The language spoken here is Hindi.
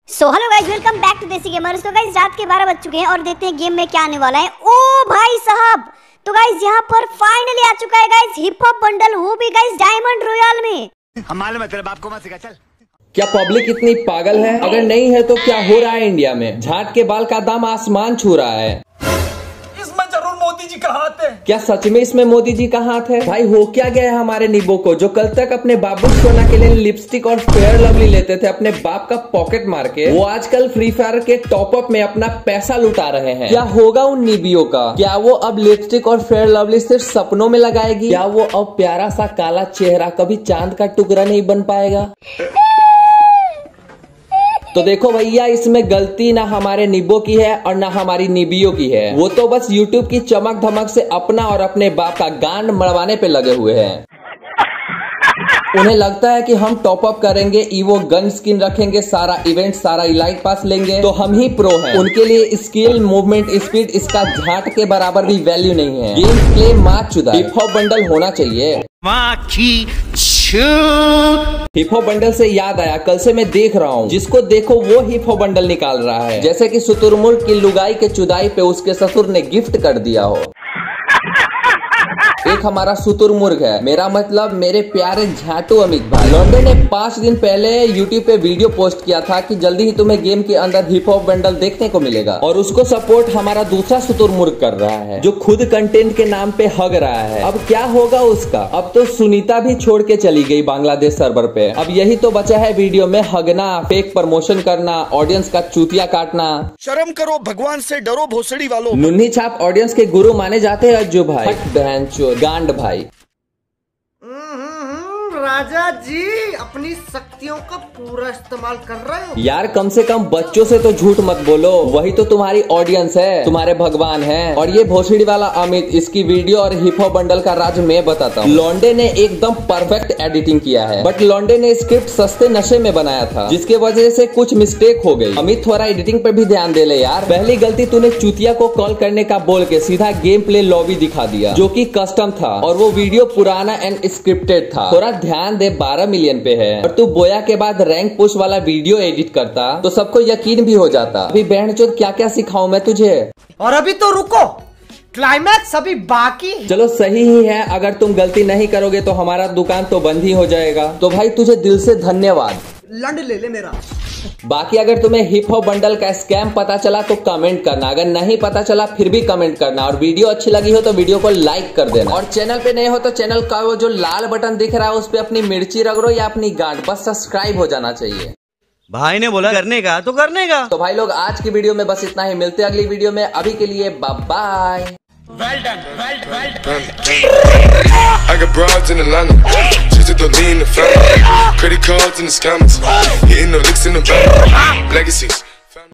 So hello guys, welcome back to Desi gamers. तो गाइस रात के 12 बज चुके हैं और देखते हैं गेम में क्या आने वाला है। ओ भाई साहब, तो गाइस यहाँ पर फाइनली आ चुका है गाइस हिप हॉप बंडल, वो भी गाइस डायमंड रॉयल में। हम मालूम है तेरे बाप को मत सिखा, चल। क्या पब्लिक इतनी पागल है? अगर नहीं है तो क्या हो रहा है इंडिया में? झाट के बाल का दाम आसमान छू रहा है। इसमें जरूर मोदी जी का हाथ है। क्या सच में इसमें मोदी जी का हाथ है? भाई हो क्या गया है हमारे नींबू को, जो कल तक अपने बाबू सोना के लिए लिपस्टिक और फेयर लवली लेते थे अपने बाप का पॉकेट मार के, वो आजकल फ्री फायर के टॉप अप में अपना पैसा लुटा रहे हैं। क्या होगा उन नीबियों का? क्या वो अब लिपस्टिक और फेयर लवली सिर्फ सपनों में लगाएगी? क्या वो अब प्यारा सा काला चेहरा कभी चांद का टुकड़ा नहीं बन पाएगा? तो देखो भैया, इसमें गलती ना हमारे निब्बो की है और ना हमारी निबियों की है। वो तो बस यूट्यूब की चमक धमक से अपना और अपने बाप का गांड मड़वाने पे लगे हुए हैं। उन्हें लगता है कि हम टॉप अप करेंगे, ईवो गन स्किन रखेंगे, सारा इवेंट, सारा इलाइट पास लेंगे तो हम ही प्रो हैं। उनके लिए स्किल, मूवमेंट स्पीड, इसका झाट के बराबर भी वैल्यू नहीं है। गेम प्ले मार चुदा। हिप हॉप बंडल होना चाहिए। हिप हॉप बंडल से याद आया, कल से मैं देख रहा हूँ जिसको देखो वो हिप हॉप बंडल निकाल रहा है, जैसे कि शुतुरमुर्ग की लुगाई के चुदाई पे उसके ससुर ने गिफ्ट कर दिया हो। एक हमारा शुतुरमुर्ग है, मेरा मतलब मेरे प्यारे झाटू अमित भाई। लॉन्डे ने 5 दिन पहले यूट्यूब पे वीडियो पोस्ट किया था कि जल्दी ही तुम्हें गेम के अंदर हिप हॉप बंडल देखने को मिलेगा, और उसको सपोर्ट हमारा दूसरा शुतुरमुर्ग कर रहा है जो खुद कंटेंट के नाम पे हग रहा है। अब क्या होगा उसका? अब तो सुनीता भी छोड़ के चली गई बांग्लादेश सर्वर पे। अब यही तो बचा है वीडियो में, हगना, फेक प्रमोशन करना, ऑडियंस का चूतिया काटना। शर्म करो, भगवान से डरो भोसड़ी वालों। नुन्नी छाप ऑडियंस के गुरु माने जाते हैं अज्जू भाई, बहन चोद गांड भाई। राजा जी अपनी शक्तियों का पूरा इस्तेमाल कर रहे हो यार। कम से कम बच्चों से तो झूठ मत बोलो, वही तो तुम्हारी ऑडियंस है, तुम्हारे भगवान है। और ये भोसड़ी वाला अमित, इसकी वीडियो और हिप हॉप बंडल का राज मैं बताता हूँ। लॉन्डे ने एकदम परफेक्ट एडिटिंग किया है, बट लॉन्डे ने स्क्रिप्ट सस्ते नशे में बनाया था, जिसके वजह से कुछ मिस्टेक हो गई। अमित थोड़ा एडिटिंग पे भी ध्यान दे ले यार। पहली गलती, तूने चुतिया को कॉल करने का बोल के सीधा गेम प्ले लॉबी दिखा दिया, जो कि कस्टम था, और वो वीडियो पुराना एंड स्क्रिप्टेड था। थोड़ा ध्यान दे, 12 मिलियन पे है, और तू बोया के बाद रैंक पुश वाला वीडियो एडिट करता तो सबको यकीन भी हो जाता। अभी बहनचोद क्या क्या सिखाऊं मैं तुझे? और अभी तो रुको, क्लाइमैक्स अभी बाकी। चलो सही ही है, अगर तुम गलती नहीं करोगे तो हमारा दुकान तो बंद ही हो जाएगा। तो भाई तुझे दिल से धन्यवाद, लंड ले ले मेरा। बाकी अगर तुम्हें हिप हॉप बंडल का स्कैम पता चला तो कमेंट करना, अगर नहीं पता चला फिर भी कमेंट करना, और वीडियो अच्छी लगी हो तो वीडियो को लाइक कर देना, और चैनल पे नए हो तो चैनल का वो जो लाल बटन दिख रहा है उस पे अपनी मिर्ची रगड़ो या अपनी गांठ, बस सब्सक्राइब हो जाना चाहिए। भाई ने बोला करने का तो करने का। तो भाई लोग आज की वीडियो में बस इतना ही, मिलते हैं अगली वीडियो में। अभी के लिए bye bye. Well done, well done. I got broads in Atlanta, just to lean the family. Credit cards and the scammers, hitting the licks in the back. Legacies.